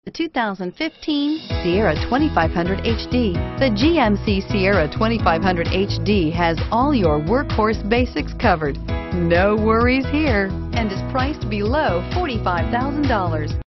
The 2015 Sierra 2500 HD. The GMC Sierra 2500 HD has all your workhorse basics covered. No worries here, and is priced below $45,000.